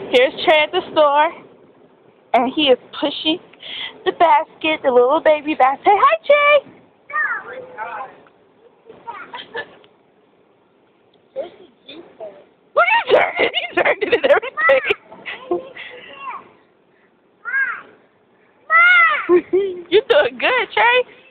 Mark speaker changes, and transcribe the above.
Speaker 1: Here's Trey at the store, and he is pushing the basket, the little baby basket. Say hi, Trey. Look at you turning. You turned it and everything. You're doing good, Trey.